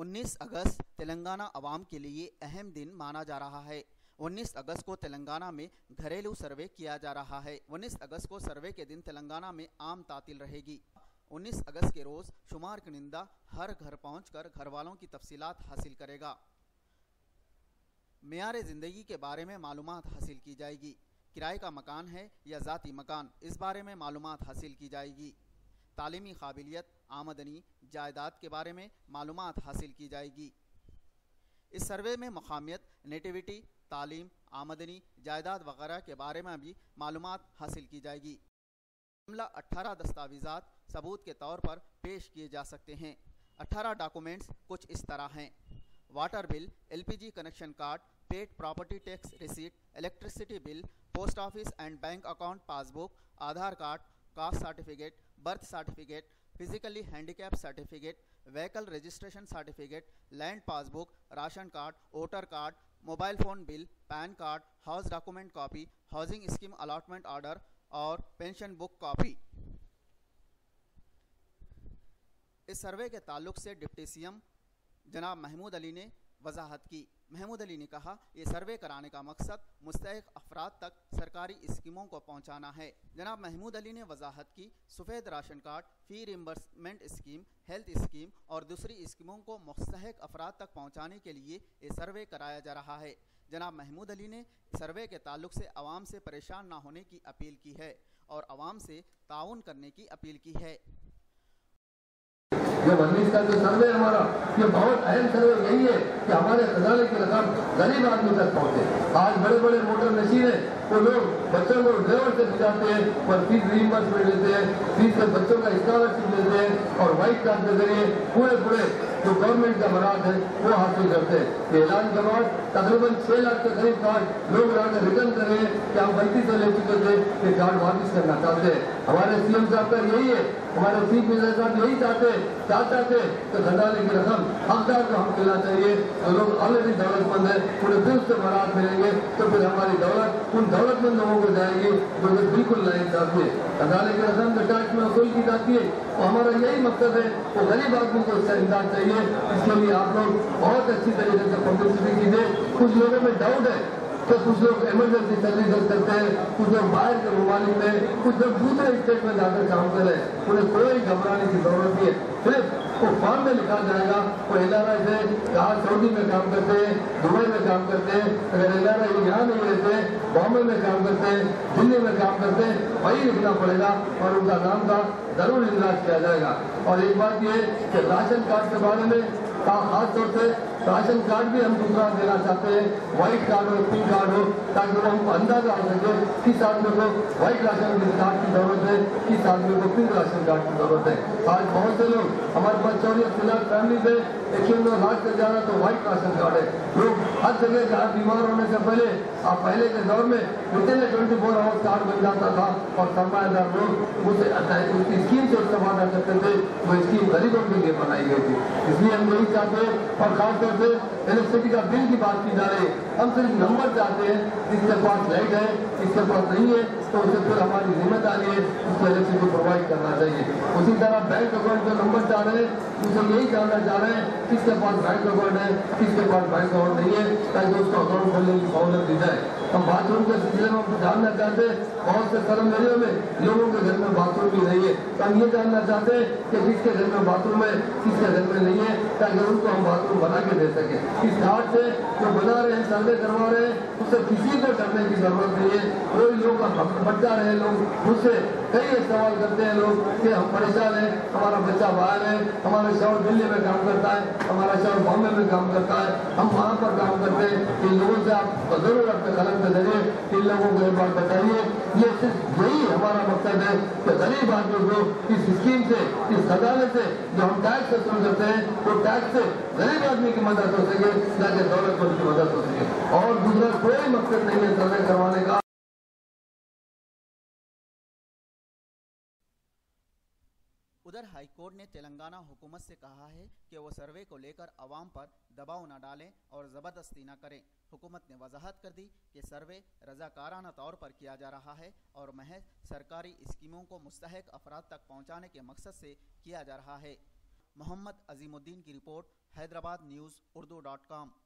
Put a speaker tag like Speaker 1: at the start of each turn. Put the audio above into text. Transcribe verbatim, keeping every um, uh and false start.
Speaker 1: उन्नीस अगस्त तेलंगाना अवाम के लिए अहम दिन माना जा रहा है। उन्नीस अगस्त को तेलंगाना में घरेलू सर्वे किया जा रहा है। उन्नीस अगस्त को सर्वे के दिन तेलंगाना में आम तातील रहेगी। उन्नीस अगस्त के रोज़ शुमार कुनिंदा हर घर पहुंचकर घरवालों की तफसीलात हासिल करेगा। मेयार ज़िंदगी के बारे में मालूमात हासिल की जाएगी। किराए का मकान है या ज़ाती मकान, इस बारे में मालूमात हासिल की जाएगी। तालीमी काबिलियत, आमदनी, जायदाद के बारे में मालूमात हासिल की जाएगी। इस सर्वे में मकामियत, नेटिविटी, तालीम, आमदनी, जायदाद वगैरह के बारे में भी मालूमात हासिल की जाएगी। मामला अट्ठारह दस्तावेज़ात सबूत के तौर पर पेश किए जा सकते हैं। अट्ठारह डॉक्यूमेंट्स कुछ इस तरह हैं: water bill, LPG connection card, paid property tax receipt, electricity bill, post office and bank account passbook, Aadhaar card, caste certificate, birth certificate, physically handicap certificate, vehicle registration certificate, land passbook, ration card, voter card, mobile phone bill, PAN card, house document copy, housing scheme allotment order और pension book copy. इस survey के ताल्लुक से deputy CM जनाब महमूद अली ने वजाहत की। महमूद अली ने कहा, ये सर्वे कराने का मकसद मुस्तहिक अफराद तक सरकारी स्कीमों को पहुंचाना है। जनाब महमूद अली ने वजाहत की, सफ़ेद ration card, fee reimbursement scheme, health scheme और दूसरी स्कीमों को मुस्तहिक अफराद तक पहुंचाने के लिए ये सर्वे कराया जा रहा है। जनाब महमूद अली ने सर्वे के ताल्लुक से आवाम से परेशान ना होने की अपील की है और आवाम से ताउन करने की अपील की है।
Speaker 2: ये उन्नीस का जो सर्वे हमारा, ये बहुत अहम सर्वे यही है कि हमारे खजाने की रकम गरीब आदमी तक पहुँचे। आज बड़े बड़े मोटर मशीन है, वो लोग बच्चों को ड्राइवर से भिजाते हैं और फीस रिइंबर्समेंट लेते हैं, फीस से बच्चों का स्कॉलरशिप लेते हैं और व्हाइट कार्ड के जरिए पूरे पूरे जो गवर्नमेंट का मराज है वो हासिल करते हैं। ये ऐलान के बाद तकरीबन छह लाख के करीब कार्ड लोग आकर रिटर्न कर रहे हैं कि हम गलती से ले चुके थे, ये कार्ड वापस करना चाहते हैं। हमारे सीएम साहब का यही है, हमारे चीफ मिनिस्टर साहब यही चाहते चाहते थे कि खजाने की रकम हकदार को हम मिलना चाहिए। जो लोग ऑलरेडी दौलतमंद है उन्हें फिर से मराज मिलेंगे तो फिर हमारी दौलत उन दौलतमंद लोगों को जाएगी जो कि बिल्कुल लाइन चाहती है। खजाने की रकम जो टैक्स में वसूल की जाती है वो हमारा यही मकसद है, वो गरीब आदमी को इसका इमदाद चाहिए। इसके लिए आप लोग बहुत अच्छी तरीके से पब्लिसिटी कीजिए। कुछ लोगों में डाउट है तो कुछ लोग इमरजेंसी सर्विसेज करते हैं, कुछ लोग बाहर के ममालिक में, कुछ लोग दूसरे स्टेट में जाकर काम कर रहे हैं। उन्हें कोई घबराने की जरूरत नहीं है। सिर्फ वो फॉर्म में लिखा जाएगा वो एनआरआई से कहा सऊदी में काम करते हैं, दुबई में काम करते हैं, अगर एनआरआई यहाँ नहीं रहते, बॉम्बे में काम करते हैं, दिल्ली में काम करते हैं, वही लिखना पड़ेगा और उनका नाम का जरूर इंदराज किया जाएगा। और एक बात ये कि राशन कार्ड के बारे में खास तौर से राशन कार्ड भी हम दूसरा देना चाहते हैं, व्हाइट कार्ड हो, पिंक कार्ड हो, ताकि वो हमको अंदाजा आ सके किस आदमी को व्हाइट राशन कार्ड की जरूरत है, किस आदमी को पिंक राशन कार्ड की जरूरत है। आज बहुत से लोग हमारे पास चौबीस फिलहाल फैमिली से एक सौ नौ लाख से ज्यादा तो व्हाइट राशन कार्ड है। लोग हर जगह जहाँ बीमार होने से पहले आप पहले के दौर में within twenty four hours card बन जाता था और सरमायादार लोग उसे उसकी स्कीम से इस्तेमाल करते थे। वो स्कीम गरीबों के लिए बनाई गई थी। इसलिए हम यही चाहते हैं और खासतौर से इलेक्ट्रिसिटी का बिल की बात की जा रही है, हम सिर्फ नंबर चाहते हैं, इसके पास लाइट है, इसके पास नहीं है तो उसे फिर हमारी जिम्मेदारी है उसको इलेक्ट्रिसिटी प्रोवाइड करना चाहिए। उसी तरह बैंक अकाउंट का नंबर चाह रहे हैं, उसे यही जानना चाह रहे हैं किसके पास बैंक अकाउंट है, किसके पास बैंक अकाउंट नहीं है, ताकि उसको अकाउंट खोलने की सहूलत दी जाए। हम बाथरूम के सिलसिले में हम जानना चाहते हैं, बहुत से कर्म एरिया में लोगों के घर में बाथरूम भी नहीं है, तो हम ये जानना चाहते हैं कि किसके घर में बाथरूम है, किसके घर में नहीं है, ताकि उनको हम बाथरूम बना के दे सके। इस कार्ड से जो बना रहे हैं, सर्वे करवा रहे हैं, उससे किसी को डरने की जरूरत नहीं है। कोई लोग भटका रहे हैं, लोग मुझसे कई सवाल करते हैं लोग कि हम परेशान हैं, हमारा बच्चा बाहर है, हमारा शौहर दिल्ली में काम करता है, हमारा शौहर बॉम्बे में काम करता है, हम वहाँ पर काम करते हैं। इन लोगों से आप जरूर अपने कलम के जरिए इन लोगों को एक बार बताइए। ये सिर्फ यही हमारा मकसद है कि गरीब आदमी को इस स्कीम से, इस खजाने से जो हम टैक्स वसूल करते हैं, वो टैक्स से गरीब आदमी की मदद हो सके, न कि दौलतमंद की मदद हो सके। और दूसरा कोई मकसद नहीं है सर्वे करवाने का।
Speaker 1: उधर हाईकोर्ट ने तेलंगाना हुकूमत से कहा है कि वो सर्वे को लेकर अवाम पर दबाव न डालें और ज़बरदस्ती न करें। हुकूमत ने वजाहत कर दी कि सर्वे रजाकाराना तौर पर किया जा रहा है और महज सरकारी स्कीमों को मुस्तहिक अफराद तक पहुँचाने के मकसद से किया जा रहा है। मोहम्मद अजीमुद्दीन की report, Hyderabad news Urdu dot com.